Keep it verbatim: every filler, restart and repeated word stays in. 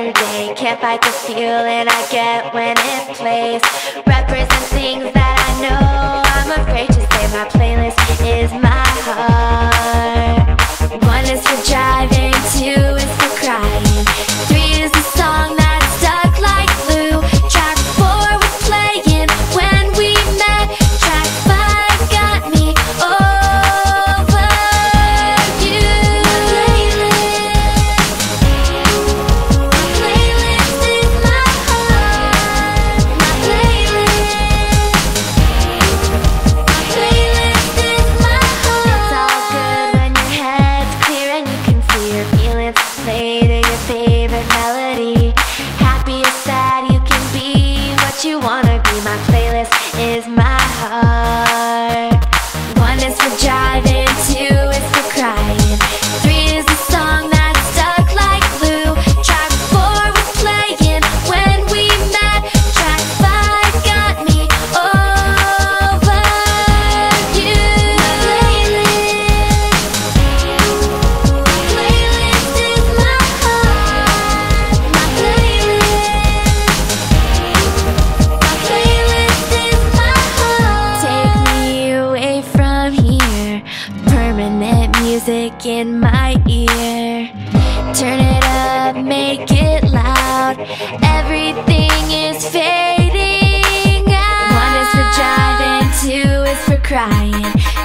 Saturday. Can't fight the feeling I get when it plays. Represents things that I know I'm afraid to say. My playlist is my heart. One is for driving, two is for crying, three is a song that stuck like glue. Track four was playing when we met. Track five got me over you. My playlist is my heart. My playlist, my playlist is my heart. It's all good when your head's clear and you can see your feelings. Play to your favorite melody. Happy or sad, you can be what you wanna be. My playlist is my heart. One is for driving, two is for crying, three is a song that stuck like glue. Track four was playing when we met. Track five got me over you. My playlist, my playlist is my heart. My playlist, my playlist is my heart. Take me away from here. Permanent music in my ear. Turn it up, make it loud. Everything is fading out. One is for driving, two is for crying,